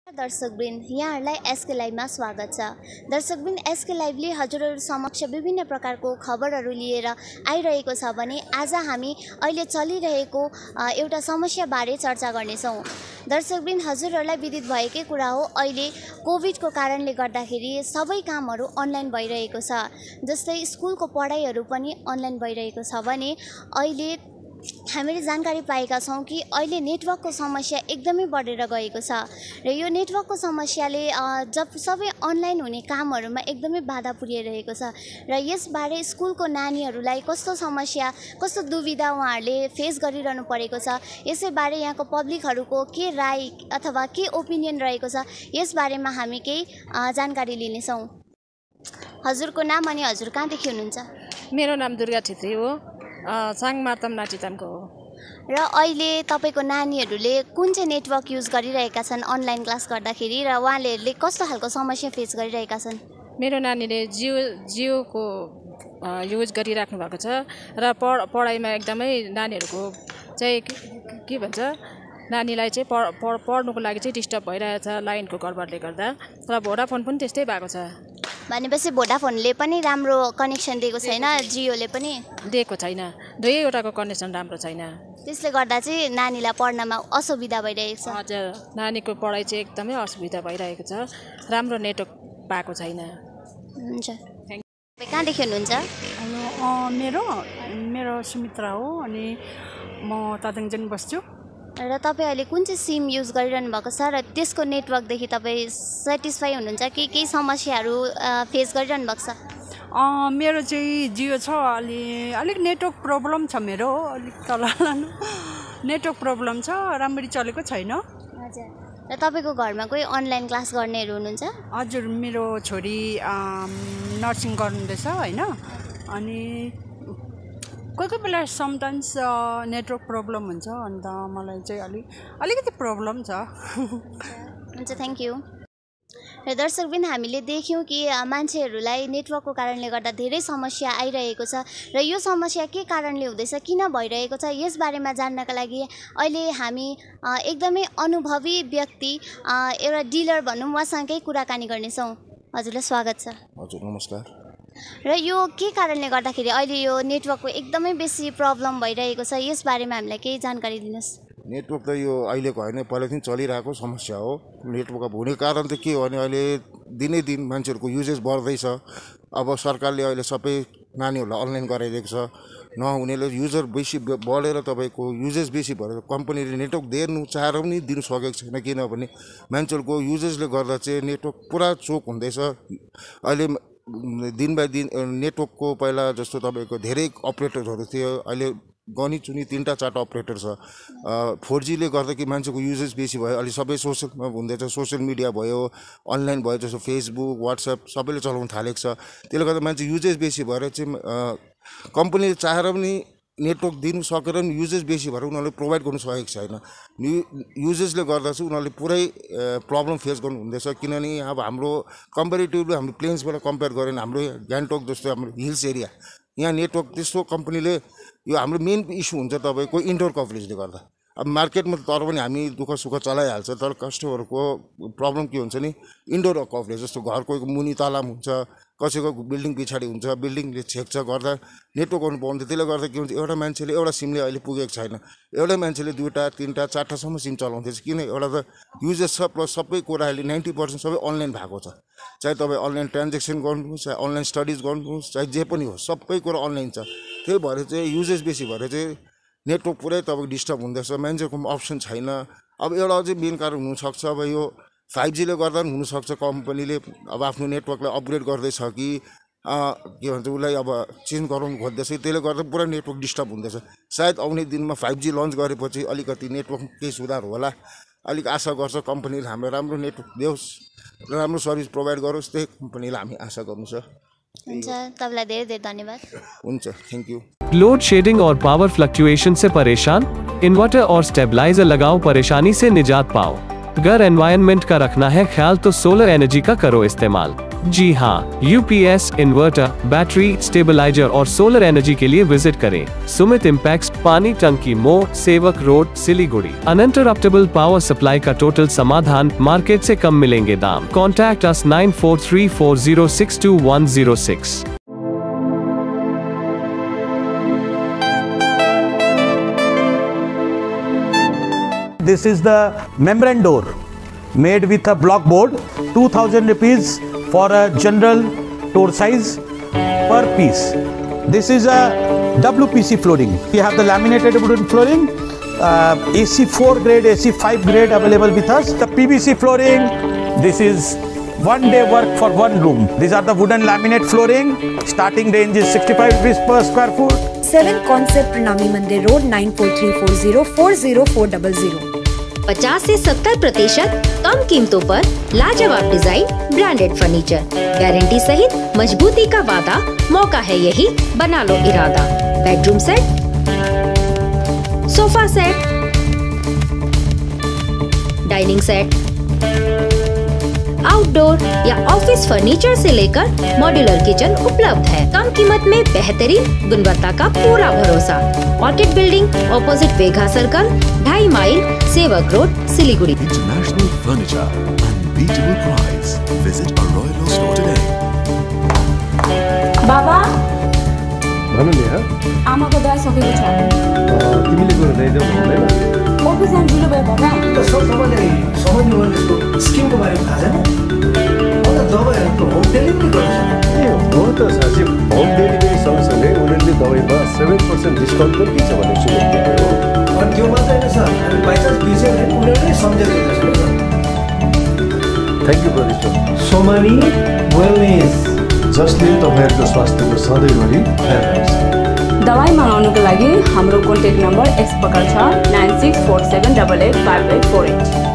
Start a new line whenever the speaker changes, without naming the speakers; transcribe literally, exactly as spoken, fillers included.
दर्शकवृन्द, यहाँहरूलाई एसके लाइभमा स्वागत छ। दर्शकवृन्द, एसके लाइभले हजुरहरू समक्ष विभिन्न प्रकारको खबरहरू लिएर आइरहेको छ भने आज हामी अहिले चलिरहेको एउटा समस्याबारे चर्चा गर्नेछौँ। दर्शकवृन्द, हजुरहरूलाई विदित भएकै कुरा हो, अहिले कोभिडको कारणले गर्दाखेरि सबै कामहरू अनलाइन भइरहेको छ। जस्तै स्कुलको पढाइहरू पनि अनलाइन भइरहेको छ भने अहिले हामीले जानकारी पाएका छौँ कि अहिले नेटवर्कको समस्या एकदमै बढेर गएको छ र यो नेटवर्कको समस्याले जब सबै अनलाइन हुने कामहरूमा एकदमै बाधा पुर्याइरहेको छ र यसबारे स्कुलको नानीहरूलाई कस्तो समस्या, कस्तो दुविधा उहाँहरूले फेस गरिरहनु परेको छ, यसैबारे यहाँको पब्लिकहरूको के राय अथवा के ओपिनियन रहेको छ, यसबारेमा हामी केही जानकारी लिनेछौँ। हजुरको नाम अनि हजुर कहाँदेखि हुनुहुन्छ?
मेरो नाम दुर्गा छेत्री हो, साङ मार्तम नाचितामको हो।
र अहिले तपाईँको नानीहरूले कुन चाहिँ नेटवर्क युज गरिरहेका छन् अनलाइन क्लास गर्दाखेरि र उहाँहरूले कस्तो खालको समस्या फेस गरिरहेका छन्?
मेरो नानीले जियो जियोको युज गरिराख्नु भएको छ र पढ पढाइमा एकदमै नानीहरूको चाहिँ के भन्छ नानीलाई चाहिँ पढ पढ्नुको लागि चाहिँ डिस्टर्ब भइरहेछ लाइनको गडबडले गर्दा। र भोडाफोन पनि त्यस्तै भएको छ।
भनेपछि भोडाफोनले पनि राम्रो कनेक्सन दिएको छैन, जियोले पनि
दिएको छैन, दुवैवटाको कनेक्सन राम्रो छैन।
त्यसले गर्दा चाहिँ नानीलाई पढ्नमा असुविधा भइरहेको छ।
हजुर, नानीको पढाइ चाहिँ एकदमै असुविधा भइरहेको छ, राम्रो नेटवर्क पाएको छैन।
हुन्छ, तपाईँ कहाँदेखि हुनुहुन्छ?
हेलो, मेरो मेरो सुमित्रा हो अनि म तादङजन बस्छु।
र तपाईँ अहिले कुन चाहिँ सिम युज गरिरहनु भएको छ र त्यसको नेटवर्कदेखि तपाईँ सेटिस्फाई हुनुहुन्छ कि केही समस्याहरू फेस गरिरहनु भएको छ?
मेरो चाहिँ जियो छ, अलि अलिक नेटवर्क प्रब्लम छ, मेरो अलिक तल नेटवर्क प्रब्लम छ, राम्ररी चलेको छैन।
हजुर, र तपाईँको घरमा कोही अनलाइन क्लास गर्नेहरू हुनुहुन्छ?
हजुर, मेरो छोरी नर्सिङ गर्नुहुँदैछ होइन, अनि कोही कोही बेला समटाइम्स नेटवर्क प्रब्लम हुन्छ, अन्त मलाई चाहिँ अलि अलिकति प्रब्लम छ।
हुन्छ, थ्याङ्क यू। र दर्शकवृन्द, हामीले देख्यौँ कि मान्छेहरूलाई नेटवर्कको कारणले गर्दा धेरै समस्या आइरहेको छ र यो समस्या के कारणले हुँदैछ, किन भइरहेको छ, यसबारेमा जान्नका लागि अहिले हामी एकदमै अनुभवी व्यक्ति एउटा डिलर भनौँ उहाँसँगै कुराकानी गर्नेछौँ। हजुरलाई स्वागत छ।
हजुर, नमस्कार।
र यो के कारणले गर्दाखेरि अहिले यो नेटवर्कको एकदमै बेसी प्रब्लम भइरहेको छ, यसबारेमा हामीलाई केही जानकारी दिनुहोस्।
नेटवर्क त यो अहिलेको होइन, पहिलादेखि चलिरहेको समस्या हो। नेटवर्क अब हुने कारण त के हो भने अहिले दिनै दिन मान्छेहरूको युजेस बढ्दैछ। अब सरकारले अहिले सबै नानीहरूलाई अनलाइन गराइदिएको छ, नहुनेले युजर बेसी बढेर तपाईँको युजेस बेसी भएर कम्पनीले नेटवर्क दिनु चाहेर पनि दिनु सकेको छैन, किनभने मान्छेहरूको युजेसले गर्दा चाहिँ नेटवर्क पुरा चोक हुँदैछ। अहिले दिन बाई दिन नेटवर्कको पहिला जस्तो तपाईँको धेरै अपरेटरहरू थियो, अहिले गनी चुनी तिनवटा चारवटा अपरेटर छ। फोर जीले गर्दा कि मान्छेको युजेस बेसी भयो, अहिले सबै सोसियलमा हुँदैछ, सोसियल मिडिया भयो, अनलाइन भयो, जस्तो फेसबुक वाट्सएप सबैले चलाउनु थालेको छ। त्यसले गर्दा मान्छे युजेस बेसी भएर चाहिँ कम्पनीले चाहेर पनि नेटवर्क दिनु सकेर पनि युजेस बेसी भएर उनीहरूले प्रोभाइड गर्नु सकेको छैन। यु युजेसले गर्दा चाहिँ उनीहरूले पुरै प्रब्लम फेस गर्नु हुँदैछ, किनभने अब हाम्रो कम्पेरिटिभली हाम्रो प्लेन्सबाट कम्पेयर गऱ्यो भने हाम्रो गान्तोक जस्तो हाम्रो हिल्स एरिया यहाँ नेटवर्क त्यस्तो कम्पनीले यो हाम्रो मेन इस्यु हुन्छ तपाईँको इन्डोर कभरेजले गर्दा। अब मार्केटमा तर पनि हामी दुःख सुख चलाइहाल्छ, तर कस्टमरको प्रब्लम के हुन्छ नि इन्डोर कभरेज, जस्तो घरको मुनि तलाम हुन्छ, कसैको बिल्डिङ पछाडि हुन्छ, बिल्डिङले छेक्छ गर्दा नेटवर्क गर्नु पाउँछ। त्यसले गर्दा के हुन्छ, एउटा मान्छेले एउटा सिमले अहिले पुगेको छैन, एउटै मान्छेले दुईवटा तिनवटा चारवटासम्म सिम चलाउँदैछ, किन एउटा त युजेस छ प्लस सबै कुरा अहिले नाइन्टी पर्सेन्ट सबै अनलाइन भएको छ। चाहे तपाईँ अनलाइन ट्रान्जेक्सन गर्नुहोस्, चाहे अनलाइन स्टडिज गर्नुहोस्, चाहे जे पनि होस्, सबै कुरा अनलाइन छ। त्यही भएर चाहिँ युजेस बेसी भएर चाहिँ नेटवर्क पुरै तपाईँको डिस्टर्ब हुँदैछ, मान्छेकोमा अप्सन छैन। अब एउटा अझै मेन कारण हुनसक्छ, अब यो फाइभ जीले गर्दा पनि हुनसक्छ कम्पनीले अब आफ्नो नेटवर्कलाई अपग्रेड गर्दैछ कि के भन्छ उसलाई अब चेन्ज गराउनु खोज्दैछ, त्यसले गर्दा पुरा नेटवर्क डिस्टर्ब हुँदैछ। सायद आउने दिनमा फाइभ जी लन्च गरेपछि अलिकति नेटवर्क केही सुधार होला, अलिक आशा गर्छ कम्पनीले हाम्रो राम्रो नेटवर्क दियोस् र राम्रो सर्भिस प्रोभाइड गरोस्, त्यही कम्पनीलाई हामी आशा गर्नु छ।
हुन्छ, तपाईँलाई धेरै धेरै धन्यवाद।
हुन्छ, थ्याङ्क यू।
लोड शेडिंग और पावर फ्लक्चुएशन से परेशान? इन्वर्टर और स्टेबलाइजर लगाओ, परेशानी से निजात पाओ। घर एनवायरनमेंट का रखना है ख्याल तो सोलर एनर्जी का करो इस्तेमाल। जी हाँ, यूपीएस, इन्वर्टर, बैटरी, स्टेबलाइजर और सोलर एनर्जी के लिए विजिट करें सुमित इम्पैक्स, पानी Tanki More, Sevoke road, Siliguri. Uninterruptible power supply का टोटल समाधान, मार्केट से कम मिलेंगे दाम। Contact us nine four three four zero six two one zero six.
This is the membrane door made with a block board, two thousand rupees for a general door size per piece. This is a W P C flooring. We have the laminated wooden flooring, uh, A C four grade, A C five grade available with us. The P V C flooring, this is one day work for one room. These are the wooden laminate flooring. Starting range is sixty-five rupees per square foot.
Seven concept Pranami Mandir road nine four three four zero four zero four double zero.
पचास से सत्तर प्रतिशत कम कीमतों पर लाजवाब design, branded furniture, guarantee सहित मजबूती का वादा। मौका है यही, बना लो इरादा। Bedroom set, sofa set, dining set, outdoor या ऑफिस फर्नीचर से लेकर मॉड्यूलर किचन उपलब्ध है। कम कीमत में बेहतरीन गुणवत्ता का पूरा भरोसा। Orchid building, opposite Vega circle, ढाई mile, Sevoke road, Siliguri.
International furniture, unbeatable price. Visit a Royal store today.
बाबा,
भन्नु नि ह?
आमाको दबाई सकेको छ।
तिमीले गएर ल्याइदेऊ भन्दैन?
ऑफिस जान ढिलो भयो बाबा।
त सब तपाईँले समझ्नु पर्ने यसको स्किमको बारेमा थाहा छैन? म त दबाईहरू त होम डेलिभरी गर्छु। ए हो त साँच्चै होम डेलिभरी सँगसँगै उनीहरूले दबाईमा सेभेन पर्सेन्ट डिस्काउन्ट पनि दिन्छ भन्ने सुनेको थिएँ। अनि त्यो मात्रै होइन सर, हामी बाइचान्स बिर्स्यो भने उनीहरूले सम्झेर दिँदैछ नि। Thank you brother. Somani wellness, जसले तपाईँहरूको स्वास्थ्यको सधैँभरि ख्याल राख्छ।
दवाई मगाउनुको लागि हाम्रो कन्ट्याक्ट नम्बर यस प्रकार छ nine six four seven double eight five eight four at.